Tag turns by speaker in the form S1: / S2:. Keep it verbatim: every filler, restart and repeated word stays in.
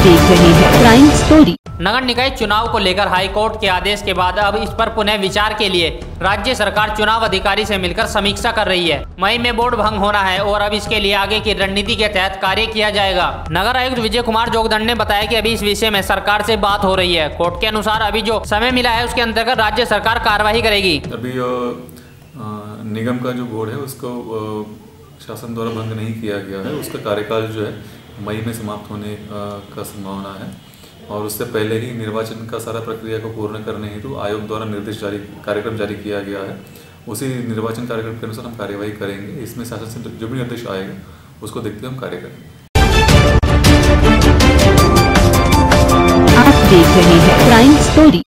S1: देख रहे हैं क्राइम स्टोरी।
S2: नगर निकाय चुनाव को लेकर हाईकोर्ट के आदेश के बाद अब इस पर पुनः विचार के लिए राज्य सरकार चुनाव अधिकारी से मिलकर समीक्षा कर रही है। मई में वोट भंग होना है और अब इसके लिए आगे की रणनीति के तहत कार्य किया जाएगा। नगर आयुक्त विजय कुमार जोगदंड ने बताया कि अभी इस विषय में सरकार से बात हो रही है। कोर्ट के अनुसार अभी जो समय मिला है उसके अंतर्गत राज्य सरकार कार्यवाही करेगी।
S3: अभी निगम का जो बोर्ड है उसको शासन द्वारा भंग नहीं किया गया है। उसका कार्यकाल जो है मई में समाप्त होने का संभावना है और उससे पहले ही निर्वाचन का सारा प्रक्रिया को पूर्ण करने हेतु आयोग द्वारा निर्देश जारी कार्यक्रम जारी किया गया है। उसी निर्वाचन कार्यक्रम के अनुसार हम कार्यवाही करेंगे। इसमें शासन से जो भी निर्देश आएगा उसको देखते हुए हम कार्य करेंगे।
S1: आप देख रहे हैं क्राइम स्टोरी।